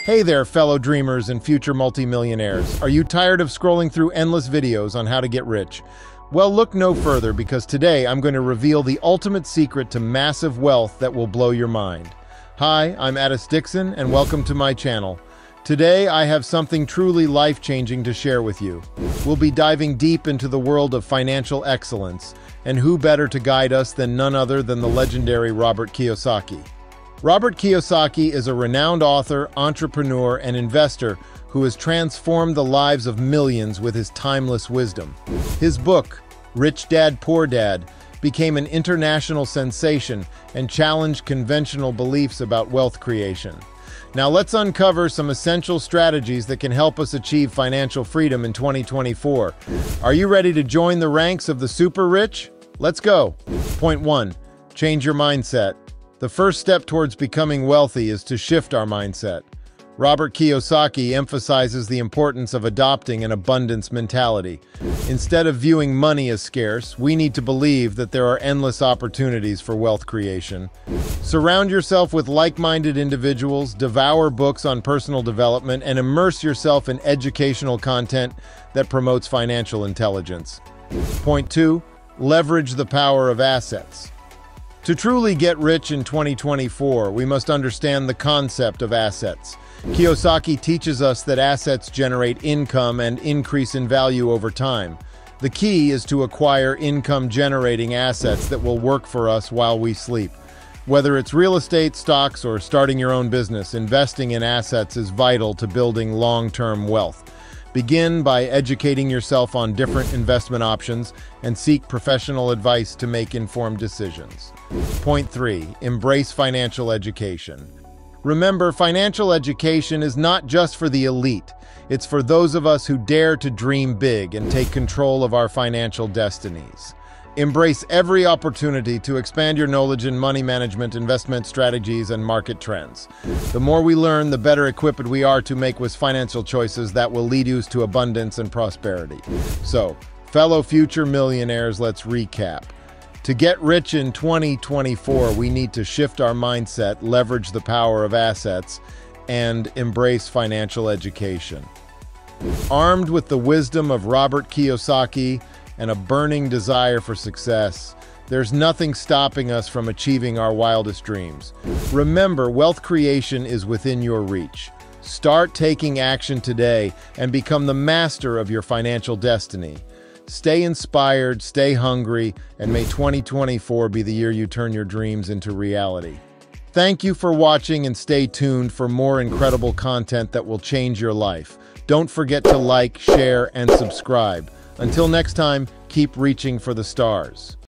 Hey there, fellow dreamers and future multimillionaires. Are you tired of scrolling through endless videos on how to get rich? Well, look no further, because today I'm going to reveal the ultimate secret to massive wealth that will blow your mind. Hi, I'm Addis Dixon, and welcome to my channel. Today I have something truly life-changing to share with you. We'll be diving deep into the world of financial excellence, and who better to guide us than none other than the legendary Robert Kiyosaki. Robert Kiyosaki is a renowned author, entrepreneur, and investor who has transformed the lives of millions with his timeless wisdom. His book, Rich Dad, Poor Dad, became an international sensation and challenged conventional beliefs about wealth creation. Now let's uncover some essential strategies that can help us achieve financial freedom in 2024. Are you ready to join the ranks of the super rich? Let's go. Point 1. Change your mindset. The first step towards becoming wealthy is to shift our mindset. Robert Kiyosaki emphasizes the importance of adopting an abundance mentality. Instead of viewing money as scarce, we need to believe that there are endless opportunities for wealth creation. Surround yourself with like-minded individuals, devour books on personal development, and immerse yourself in educational content that promotes financial intelligence. Point 2. Leverage the power of assets. To truly get rich in 2024, we must understand the concept of assets. Kiyosaki teaches us that assets generate income and increase in value over time. The key is to acquire income-generating assets that will work for us while we sleep. Whether it's real estate, stocks, or starting your own business, investing in assets is vital to building long-term wealth. Begin by educating yourself on different investment options and seek professional advice to make informed decisions. Point 3. Embrace financial education. Remember, financial education is not just for the elite. It's for those of us who dare to dream big and take control of our financial destinies. Embrace every opportunity to expand your knowledge in money management, investment strategies, and market trends. The more we learn, the better equipped we are to make wise financial choices that will lead us to abundance and prosperity. So, fellow future millionaires, let's recap. To get rich in 2024, we need to shift our mindset, leverage the power of assets, and embrace financial education. Armed with the wisdom of Robert Kiyosaki and a burning desire for success, there's nothing stopping us from achieving our wildest dreams. Remember, wealth creation is within your reach. Start taking action today and become the master of your financial destiny. Stay inspired, stay hungry, and may 2024 be the year you turn your dreams into reality. Thank you for watching, and stay tuned for more incredible content that will change your life. Don't forget to like, share, and subscribe. Until next time, keep reaching for the stars.